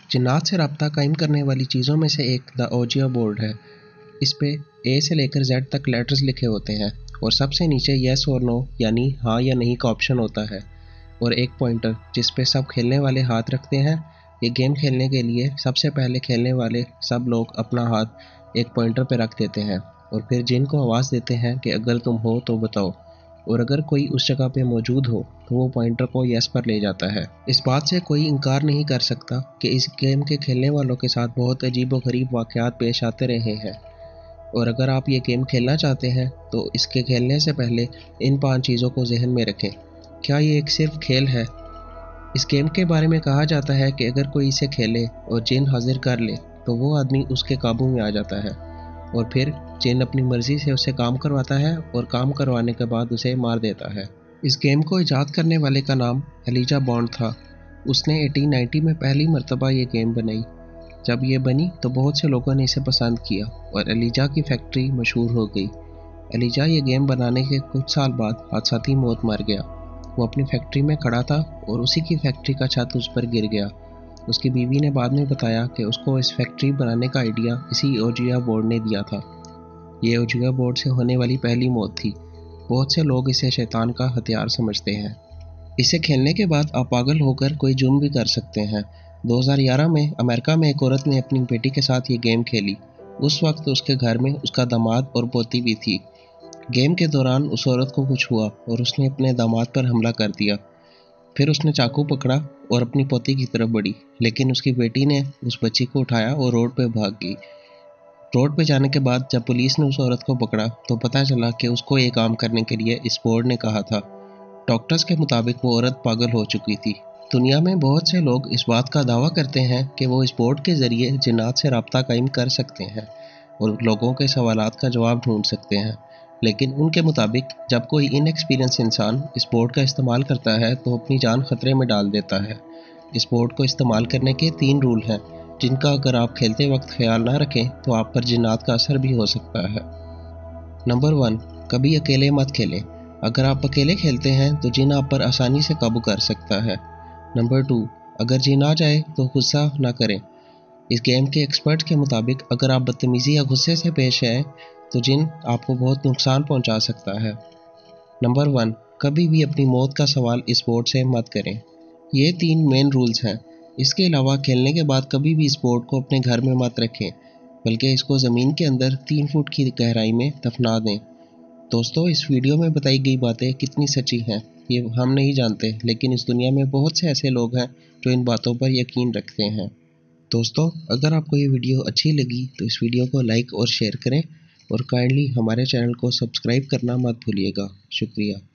जिन्नात से रब्ता कायम करने वाली चीज़ों में से एक द ओजिया बोर्ड है। इस पे ए से लेकर जेड तक लेटर्स लिखे होते हैं और सबसे नीचे येस और नो यानी हाँ या नहीं का ऑप्शन होता है और एक पॉइंटर जिस पे सब खेलने वाले हाथ रखते हैं। ये गेम खेलने के लिए सबसे पहले खेलने वाले सब लोग अपना हाथ एक पॉइंटर पे रख देते हैं और फिर जिन को आवाज़ देते हैं कि अगर तुम हो तो बताओ, और अगर कोई उस जगह पे मौजूद हो तो वो पॉइंटर को यस पर ले जाता है। इस बात से कोई इनकार नहीं कर सकता कि इस गेम के खेलने वालों के साथ बहुत अजीब व गरीब वाक़यात पेश आते रहे हैं, और अगर आप ये गेम खेलना चाहते हैं तो इसके खेलने से पहले इन 5 चीज़ों को जहन में रखें। क्या ये एक सिर्फ खेल है? इस गेम के बारे में कहा जाता है कि अगर कोई इसे खेले और जिन हाजिर कर ले तो वो आदमी उसके काबू में आ जाता है और फिर जिन अपनी मर्ज़ी से उसे काम करवाता है और काम करवाने के बाद उसे मार देता है। इस गेम को ईजाद करने वाले का नाम एलिजा बॉन्ड था। उसने 1890 में पहली मरतबा ये गेम बनाई। जब ये बनी तो बहुत से लोगों ने इसे पसंद किया और एलिजा की फैक्ट्री मशहूर हो गई। एलिजा ये गेम बनाने के कुछ साल बाद हादसाती मौत मर गया। वो अपनी फैक्ट्री में खड़ा था और उसी की फैक्ट्री का छत उस पर गिर गया। उसकी बीवी ने बाद में बताया कि उसको इस फैक्ट्री बनाने का आइडिया इसी ओजिया बोर्ड ने दिया था। ये ओजिया बोर्ड से होने वाली पहली मौत थी। बहुत से लोग इसे शैतान का हथियार समझते हैं। इसे खेलने के बाद आप पागल होकर कोई जुर्म भी कर सकते हैं। 2011 में अमेरिका में एक औरत ने अपनी बेटी के साथ ये गेम खेली। उस वक्त उसके घर में उसका दामाद और पोती भी थी। गेम के दौरान उस औरत को कुछ हुआ और उसने अपने दामाद पर हमला कर दिया। फिर उसने चाकू पकड़ा और अपनी पोती की तरफ बढ़ी, लेकिन उसकी बेटी ने उस बच्ची को उठाया और रोड पे भाग गई। रोड पे जाने के बाद जब पुलिस ने उस औरत को पकड़ा तो पता चला कि उसको ये काम करने के लिए इस बोर्ड ने कहा था। डॉक्टर्स के मुताबिक वो औरत पागल हो चुकी थी। दुनिया में बहुत से लोग इस बात का दावा करते हैं कि वो इस बोर्ड के ज़रिए जिन्नात से रब्ता कायम कर सकते हैं और लोगों के सवालात का जवाब ढूंढ सकते हैं, लेकिन उनके मुताबिक जब कोई इनएक्सपीरियंस इंसान इस बोर्ड का इस्तेमाल करता है तो अपनी जान खतरे में डाल देता है। इस बोर्ड को इस्तेमाल करने के 3 रूल हैं जिनका अगर आप खेलते वक्त ख्याल ना रखें तो आप पर जिन्नात का असर भी हो सकता है। नंबर 1, कभी अकेले मत खेलें। अगर आप अकेले खेलते हैं तो जिन आप पर आसानी से काबू कर सकता है। नंबर 2, अगर जिन आ जाए तो गुस्सा ना करें। इस गेम के एक्सपर्ट्स के मुताबिक अगर आप बदतमीज़ी या गुस्से से पेश आए तो जिन आपको बहुत नुकसान पहुंचा सकता है। नंबर 1, कभी भी अपनी मौत का सवाल इस बोर्ड से मत करें। ये 3 मेन रूल्स हैं। इसके अलावा खेलने के बाद कभी भी इस बोर्ड को अपने घर में मत रखें, बल्कि इसको ज़मीन के अंदर 3 फुट की गहराई में दफना दें। दोस्तों, इस वीडियो में बताई गई बातें कितनी सच्ची हैं ये हम नहीं जानते, लेकिन इस दुनिया में बहुत से ऐसे लोग हैं जो इन बातों पर यकीन रखते हैं। दोस्तों, अगर आपको ये वीडियो अच्छी लगी तो इस वीडियो को लाइक और शेयर करें और काइंडली हमारे चैनल को सब्सक्राइब करना मत भूलिएगा। शुक्रिया।